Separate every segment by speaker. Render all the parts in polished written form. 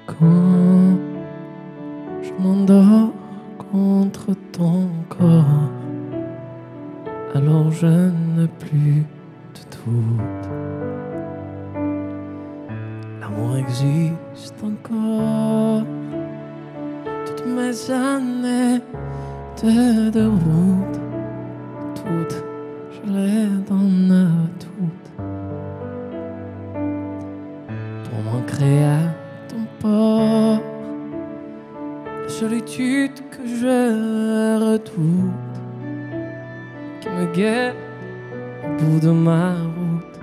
Speaker 1: Quand je m'endors contre ton corps, alors je n'ai plus de doute. L'amour existe encore. Toutes mes années de route, toutes, je les donne toutes pour m'ancrer à ton port. La solitude que je redoute, qui me guette au bout de ma route,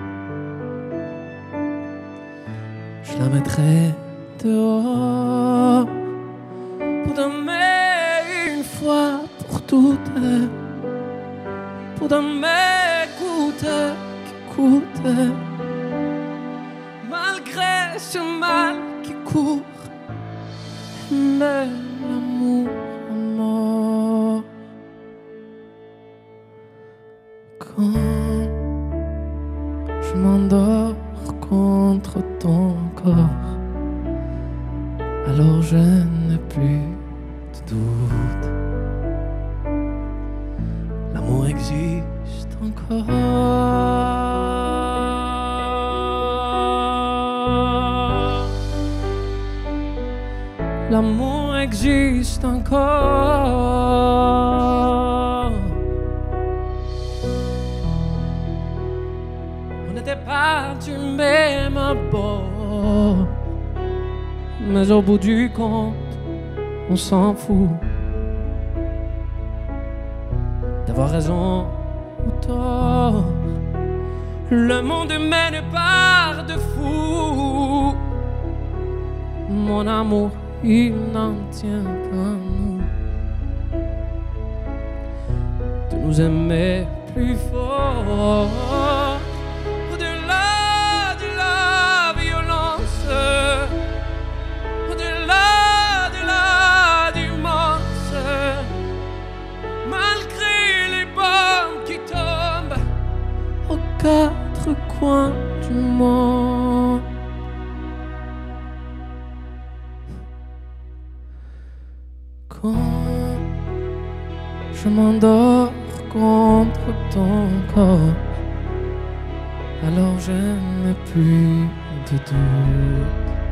Speaker 1: je la mettrai dehors pour dormir une fois pour toutes, pour dormir qui coûte, malgré ce mal qui court. Mais l'amour est mort. Quand je m'endors contre ton corps, alors je n'ai plus de doute. L'amour existe encore. L'amour existe encore. On n'était pas du même bord, mais au bout du compte, on s'en fout d'avoir raison ou tort. Le monde mène par de fou. Mon amour, il n'en tient qu'à nous de nous aimer plus fort. Au-delà de la violence, au-delà de la démence, malgré les bombes qui tombent aux quatre coins du monde. Quand je m'endors contre ton corps, alors je n'ai plus de doute.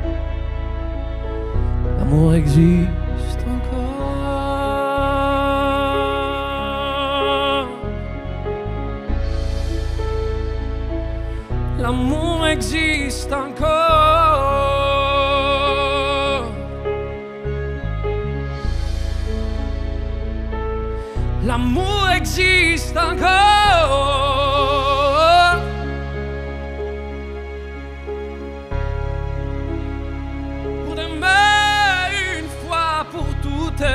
Speaker 1: L'amour existe encore. L'amour existe encore. L'amour existe encore. Pour demain une fois pour toutes,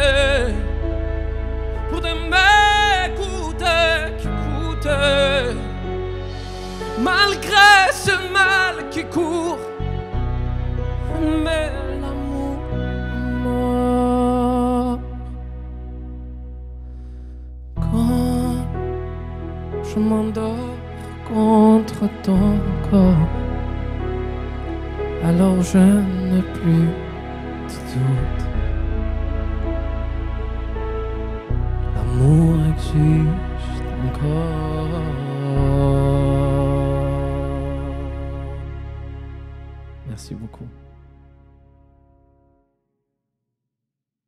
Speaker 1: pour demain qui coûte, malgré ce mal qui court. Mais l'amour est mort. Quand je m'endors contre ton corps, alors je n'ai plus de doute. L'amour existe encore. Merci beaucoup.